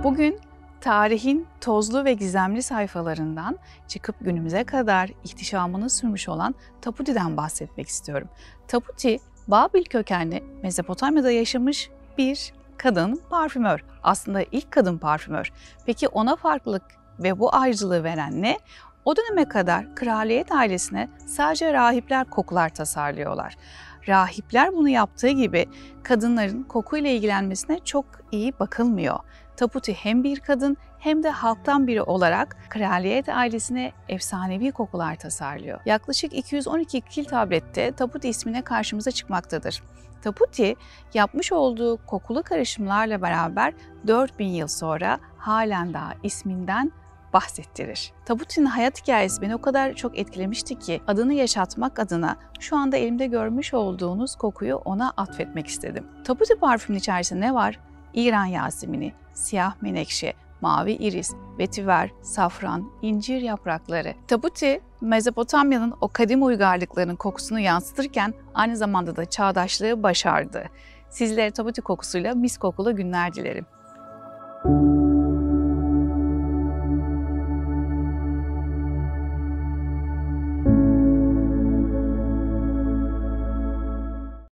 Bugün tarihin tozlu ve gizemli sayfalarından çıkıp günümüze kadar ihtişamını sürmüş olan Taputi'den bahsetmek istiyorum. Taputi, Babil kökenli Mezopotamya'da yaşamış bir kadın parfümör. Aslında ilk kadın parfümör. Peki ona farklılık ve bu ayrıcalığı veren ne? O döneme kadar kraliyet ailesine sadece rahipler kokular tasarlıyorlar. Rahipler bunu yaptığı gibi kadınların kokuyla ilgilenmesine çok iyi bakılmıyor. Taputi hem bir kadın hem de halktan biri olarak kraliyet ailesine efsanevi kokular tasarlıyor. Yaklaşık 212 kil tablette Taputi ismine karşımıza çıkmaktadır. Taputi yapmış olduğu kokulu karışımlarla beraber 4000 yıl sonra halen daha isminden bahsettirir. Taputi'nin hayat hikayesi beni o kadar çok etkilemişti ki adını yaşatmak adına şu anda elimde görmüş olduğunuz kokuyu ona atfetmek istedim. Taputi parfümün içerisinde ne var? İran yasemini, siyah menekşe, mavi iris, vetiver, safran, incir yaprakları. Taputi, Mezopotamya'nın o kadim uygarlıklarının kokusunu yansıtırken aynı zamanda da çağdaşlığı başardı. Sizlere Taputi kokusuyla mis kokulu günler dilerim.